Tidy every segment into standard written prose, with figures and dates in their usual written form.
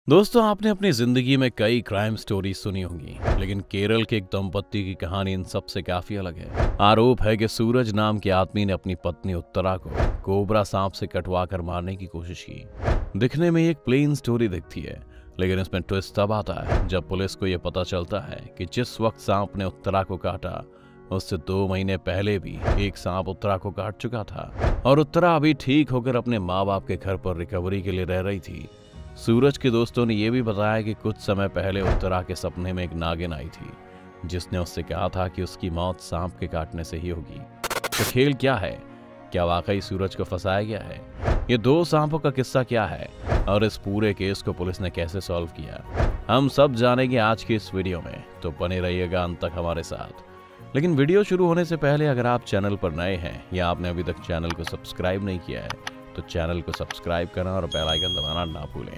दोस्तों, आपने अपनी जिंदगी में कई क्राइम स्टोरी सुनी होंगी, लेकिन केरल के एक दंपत्ति की कहानी इन सब से काफी अलग है। आरोप है कि सूरज नाम के आदमी ने अपनी पत्नी उत्तरा को कोबरा सांप से कटवा कर मारने की कोशिश की। दिखने में एक प्लेन स्टोरी दिखती है, लेकिन इसमें ट्विस्ट तब आता है जब पुलिस को यह पता चलता है कि जिस वक्त सांप ने उत्तरा को काटा, उससे 2 महीने पहले भी एक सांप उत्तरा को काट चुका था और उत्तरा अभी ठीक होकर अपने माँ बाप के घर पर रिकवरी के लिए रह रही थी। सूरज के दोस्तों ने यह भी बताया कि कुछ समय पहले उत्तरा के सपने में एक नागिन आई थी, जिसने उससे कहा था कि उसकी मौत सांप के काटने से ही होगी। तो खेल क्या है? क्या वाकई सूरज को फंसाया गया है? ये 2 सांपों का किस्सा क्या है और इस पूरे केस को पुलिस ने कैसे सॉल्व किया, हम सब जानेंगे आज की इस वीडियो में। तो बने रहिएगा अंत तक हमारे साथ। लेकिन वीडियो शुरू होने से पहले अगर आप चैनल पर नए हैं या आपने अभी तक चैनल को सब्सक्राइब नहीं किया है, तो चैनल को सब्सक्राइब करना और बेल आइकन दबाना ना भूलें।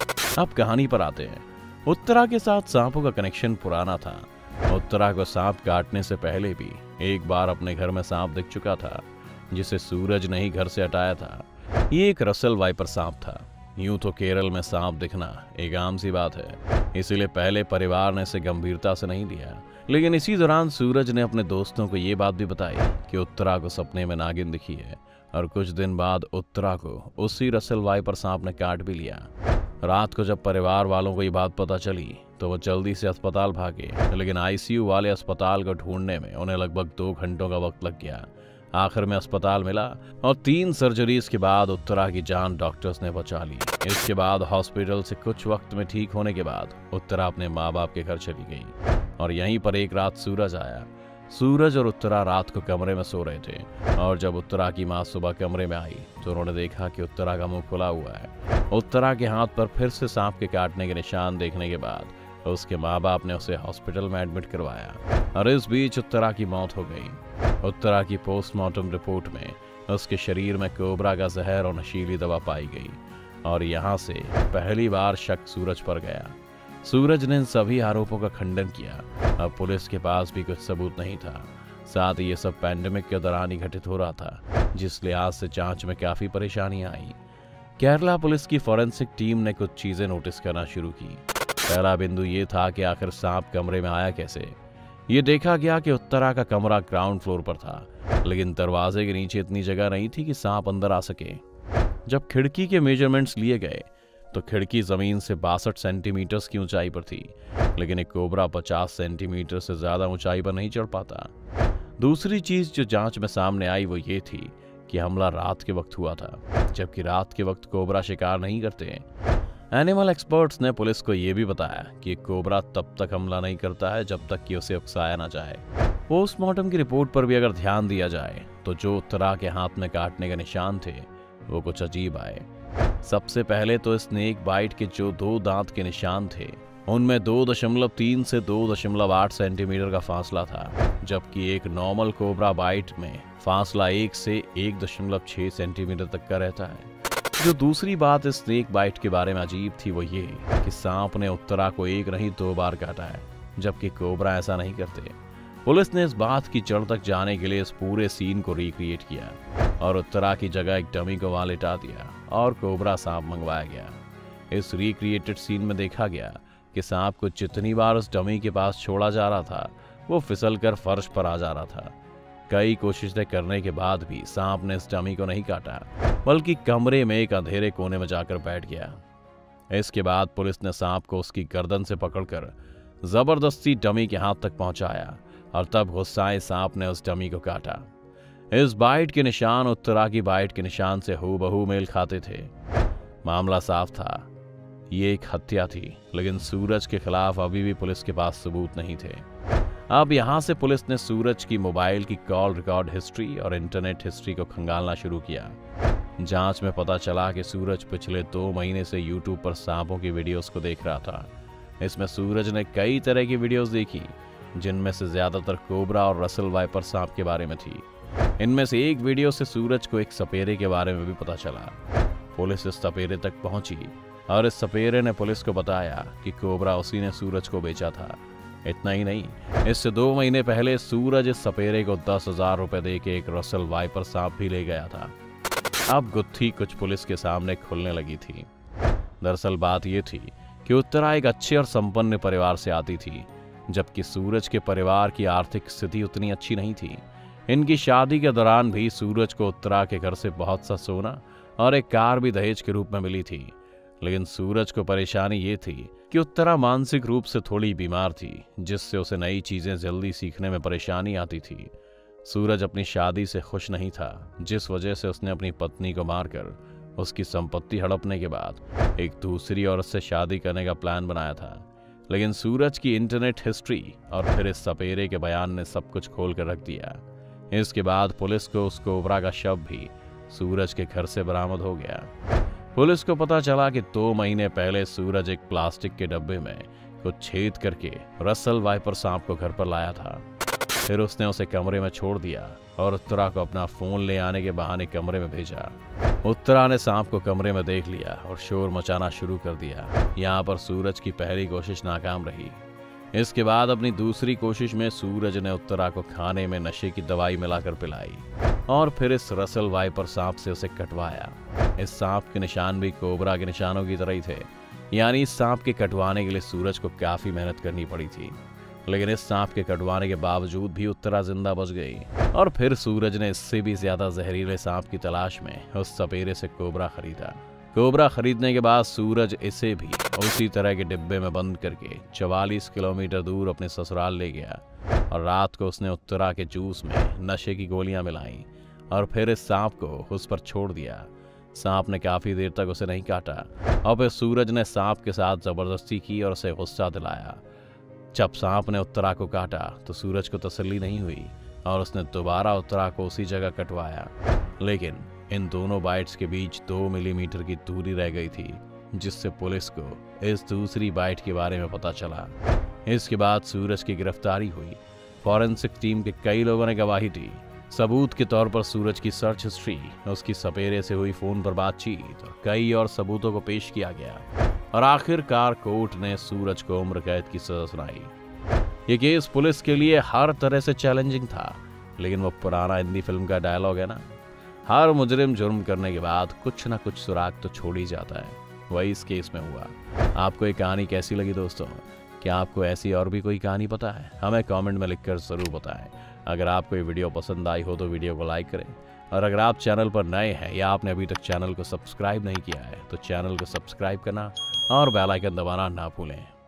अब कहानी पर आते हैं। उत्तरा के साथ सांपों का कनेक्शन पुराना था। उत्तरा को सांप काटने से पहले भी एक बार अपने घर में सांप दिख चुका था, जिसे सूरज ने ही घर से हटाया था। ये एक रसल वाइपर सांप था। यूं तो केरल में सांप दिखना एक आम सी बात है, इसीलिए पहले परिवार ने इसे गंभीरता से नहीं लिया। लेकिन इसी दौरान सूरज ने अपने दोस्तों को ये बात भी बताई कि उत्तरा को सपने में नागिन दिखी है और कुछ दिन बाद उत्तरा को उसी रसल वाइपर सांप ने काट भी लिया। रात को जब परिवार वालों को ये बात पता चली तो वो जल्दी से अस्पताल भागे, लेकिन आईसीयू वाले अस्पताल को ढूंढने में उन्हें लगभग 2 घंटों का वक्त लग गया। आखिर में अस्पताल मिला और 3 सर्जरीज के बाद उत्तरा की जान डॉक्टर्स ने बचा ली। इसके बाद हॉस्पिटल से कुछ वक्त में ठीक होने के बाद उत्तरा अपने माँ बाप के घर चली गई और यहीं पर एक रात सूरज आया। सूरज और उत्तरा रात को कमरे में सो रहे थे और जब उत्तरा की माँ सुबह कमरे में आई तो उन्होंने देखा कि उत्तरा का मुंह खुला हुआ है। उत्तरा के हाथ पर फिर से सांप के काटने के निशान देखने के बाद उसके माँ बाप ने उसे हॉस्पिटल में एडमिट करवाया और इस बीच उत्तरा की मौत हो गई। उत्तरा की पोस्टमार्टम रिपोर्ट में उसके शरीर में कोबरा का जहर और नशीली दवा पाई गई और यहाँ से पहली बार शक सूरज पर गया। सूरज ने इन सभी आरोपों का खंडन किया। अब पुलिस के पास भी कुछ सबूत नहीं था। साथ ही ये सब पैंडेमिक के दौरान ही घटित हो रहा था, जिस लिहाज से जांच में काफी परेशानियां आई। केरला पुलिस की फॉरेंसिक टीम ने कुछ चीजें नोटिस करना शुरू की। पहला बिंदु ये था कि आखिर सांप कमरे में आया कैसे। ये देखा गया कि उत्तरा का कमरा ग्राउंड फ्लोर पर था, लेकिन दरवाजे के नीचे इतनी जगह नहीं थी कि सांप अंदर आ सके। जब खिड़की के मेजरमेंट्स लिए गए तो खिड़की जमीन से 62 सेंटीमीटर की ऊंचाई पर थी, लेकिन एक कोबरा 50 सेंटीमीटर से ज्यादा ऊंचाई पर नहीं चढ़ पाता। दूसरी चीज जो जांच में सामने आई वो ये थी कि हमला रात के वक्त हुआ था, जबकि रात के वक्त कोबरा शिकार नहीं करते। एनिमल एक्सपर्ट्स ने पुलिस को यह भी बताया कि कोबरा तब तक हमला नहीं करता है जब तक कि उसे उकसाया ना जाए। पोस्टमार्टम की रिपोर्ट पर भी अगर ध्यान दिया जाए तो जो उत्तरा के हाथ में काटने के निशान थे वो कुछ अजीब आए। सबसे पहले तो स्नेक बाइट के जो 2 दांत के निशान थे उनमें 2.3 से 2.8 सेंटीमीटर का फासला था, जबकि एक नॉर्मल कोबरा बाइट में फासला 1 से 1.6 सेंटीमीटर तक का रहता है। जो दूसरी बात इस स्नेक बाइट के बारे में अजीब थी वो ये कि सांप ने उत्तरा को 1 नहीं 2 बार काटा है, जबकि कोबरा ऐसा नहीं करते। पुलिस ने इस बात की जड़ तक जाने के लिए इस पूरे सीन को रिक्रिएट किया और उत्तरा की जगह एक डमी को वहां लिटा दिया और कोबरा सांप मंगवाया गया। इस रिक्रिएटेड सीन में देखा गया कि सांप को जितनी बार उस डमी के पास छोड़ा जा रहा था वो फिसलकर फर्श पर आ जा रहा था। कई कोशिशें करने के बाद भी सांप ने इस डमी को नहीं काटा, बल्कि कमरे में एक अंधेरे कोने में जाकर बैठ गया। इसके बाद पुलिस ने सांप को उसकी गर्दन से पकड़कर जबरदस्ती डमी के हाथ तक पहुंचाया और तब गुस्साए सांप ने उस डमी को काटा। इस बाइट के निशान उत्तरा की बाइट के निशान से हूबहू मेल खाते थे। मामला साफ था, ये एक हत्या थी, लेकिन सूरज के खिलाफ अभी भी पुलिस के पास सबूत नहीं थे। अब यहां से पुलिस ने सूरज की मोबाइल की कॉल रिकॉर्ड हिस्ट्री और इंटरनेट हिस्ट्री को खंगालना शुरू किया। जांच में पता चला कि सूरज पिछले 2 महीने से यूट्यूब पर सांपों की वीडियोस को देख रहा था। इसमें सूरज ने कई तरह की वीडियोस देखी, जिनमें से ज्यादातर कोबरा और रसल वाइपर सांप के बारे में थी। इनमें से एक वीडियो से सूरज को एक सपेरे के बारे में भी पता चला। पुलिस इस सपेरे तक पहुंची और इस सपेरे ने पुलिस को बताया कि कोबरा उसी ने सूरज को बेचा था। इतना ही नहीं, इससे 2 महीने पहले सूरज इस सपेरे को 10,000 रुपए दे के एक रसल वाइपर सांप भी ले गया था। अब गुत्थी कुछ पुलिस के सामने खुलने लगी थी। दरअसल बात यह थी कि कि उत्तरा एक अच्छे और संपन्न परिवार से आती थी, जबकि सूरज के परिवार की आर्थिक स्थिति उतनी अच्छी नहीं थी। इनकी शादी के दौरान भी सूरज को उत्तरा के घर से बहुत सा सोना और एक कार भी दहेज के रूप में मिली थी। लेकिन सूरज को परेशानी ये थी कि उत्तरा मानसिक रूप से थोड़ी बीमार थी, जिससे उसे नई चीजें जल्दी सीखने में परेशानी आती थी। सूरज अपनी शादी से खुश नहीं था, जिस वजह से उसने अपनी पत्नी को मारकर उसकी संपत्ति हड़पने के बाद एक दूसरी औरत से शादी करने का प्लान बनाया था। लेकिन सूरज की इंटरनेट हिस्ट्री और फिर इस सपेरे के बयान ने सब कुछ खोल कर रख दिया। इसके बाद पुलिस को उस कोबरा का शव भी सूरज के घर से बरामद हो गया। पुलिस को पता चला कि 2 महीने पहले सूरज एक प्लास्टिक के डब्बे में कुछ छेद करके रसल वाइपर सांप को घर पर लाया था। फिर उसने उसे कमरे में छोड़ दिया और उत्तरा को अपना फोन ले आने के बहाने कमरे में भेजा। उत्तरा ने सांप को कमरे में देख लिया और शोर मचाना शुरू कर दिया। यहाँ पर सूरज की पहली कोशिश नाकाम रही। इसके बाद अपनी दूसरी कोशिश में सूरज ने उत्तरा को खाने में नशे की दवाई मिलाकर पिलाई और फिर इस रसल वाइपर सांप से उसे कटवाया। इस सांप के निशान भी कोबरा के निशानों की तरह ही थे, यानी इस सांप के कटवाने के लिए सूरज को काफी मेहनत करनी पड़ी थी। लेकिन इस सांप के कटवाने के बावजूद भी उत्तरा जिंदा बच गई और फिर सूरज ने इससे भी ज्यादा जहरीले सांप की तलाश में उस सपेरे से कोबरा खरीदा। कोबरा खरीदने के बाद सूरज इसे भी उसी तरह के डिब्बे में बंद करके 44 किलोमीटर दूर अपने ससुराल ले गया और रात को उसने उत्तरा के जूस में नशे की गोलियां मिलाई और फिर इस सांप को उस पर छोड़ दिया। सांप ने काफी देर तक उसे नहीं काटा और फिर सूरज ने सांप के साथ जबरदस्ती की और उसे गुस्सा दिलाया। जब सांप ने उत्तरा को काटा तो सूरज को तसल्ली नहीं हुई और उसने दोबारा उत्तरा को उसी जगह कटवाया। लेकिन इन दोनों बाइट्स के बीच 2 मिलीमीटर की दूरी रह गई थी, जिससे पुलिस को इस दूसरी बाइट के बारे में पता चला। इसके बाद सूरज की गिरफ्तारी हुई। फॉरेंसिक टीम के कई लोगों ने गवाही दी। सबूत के तौर पर सूरज की सर्च हिस्ट्री, उसकी सपेरे से हुई फोन पर बातचीत और कई और सबूतों को पेश किया गया और आखिरकार कोर्ट ने सूरज को उम्र कैद की सजा सुनाई। ये केस पुलिस के लिए हर तरह से चैलेंजिंग था, लेकिन वो पुराना हिंदी फिल्म का डायलॉग है ना, हर मुजरिम जुर्म करने के बाद कुछ ना कुछ सुराग तो छोड़ ही जाता है। वही इस केस में हुआ। आपको ये कहानी कैसी लगी दोस्तों? क्या आपको ऐसी और भी कोई कहानी पता है? हमें कमेंट में लिखकर जरूर बताएं। अगर आपको ये वीडियो पसंद आई हो तो वीडियो को लाइक करें और अगर आप चैनल पर नए हैं या आपने अभी तक चैनल को सब्सक्राइब नहीं किया है तो चैनल को सब्सक्राइब करना और बेल आइकन दबाना ना भूलें।